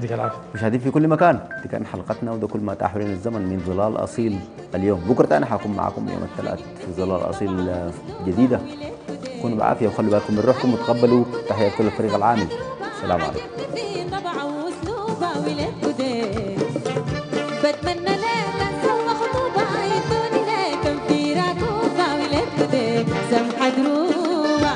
يديك العافيه. مشاهدين في كل مكان، دي كان حلقتنا وده كل ما تاح لنا الزمن من ظلال اصيل. اليوم بكره تاني حكون معكم يوم الثلاث في ظلال اصيل جديده. كونوا بعافيه وخلوا بالكم من روحكم وتقبلوا تحيه كل الفريق العامل. السلام عليكم. بتمنى ليلة نسوى خطوبة يدوني لكم في راكوبة ولاد كده سمحة دروبة.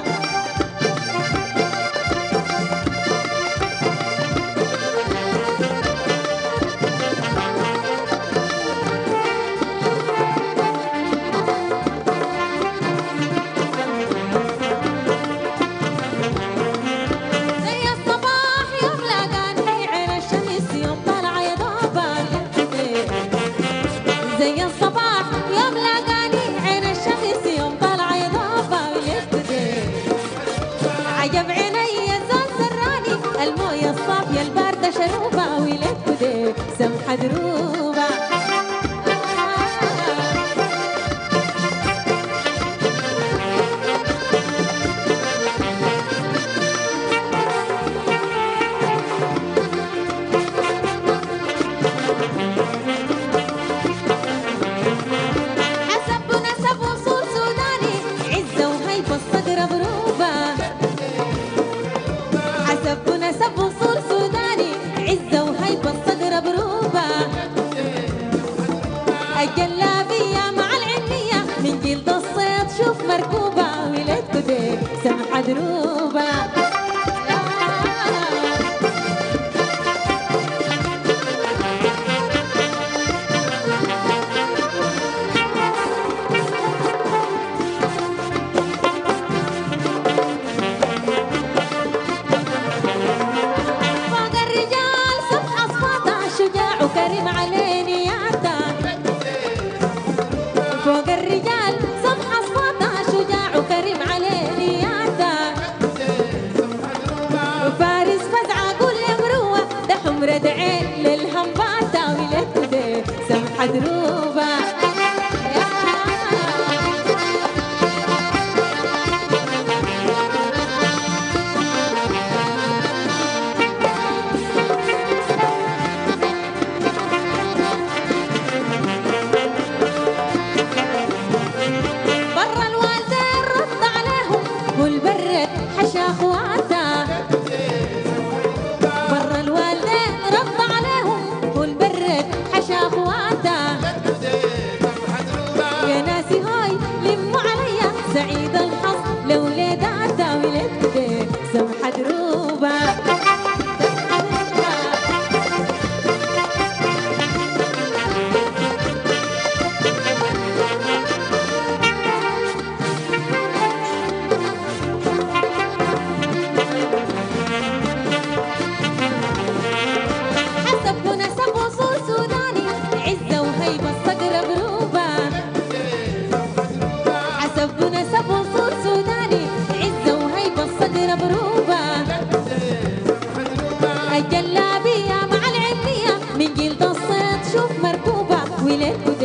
زي الصباح يوم لقاني عين الشمس يوم طالعة يا ضابة. زي الصباح يوم لقاني عين الشمس يوم طالعة يا ضابة وليه عجب عيني زول سراني الموية الصافية الباردة شروبة وليه كده سمحة دروبة. نسب وصول سوداني عزة وهيبة الصدر بروبة. الجلابية مع العنية من جلد الصيد شوف مركوبة ولاد كده سمحة دروبة. كريم عليني يعطى فوق الرجال صبح اصفاطه شجاع وكريم عليني يعطى فارس فزعه قول يا مروه ده حمرة عين للهمباطه ولاد كده سمحة دروبه. والبرد حشا اخواته برا الوالدين رد عليهم والبرد حشا اخواته. يا ناسي هاي لموا عليا سعيد الحظ لولاداته ولاد كده سمحة دروبه. الجلابية مع العنية من جلد الصيد شوف مركوبة ولاد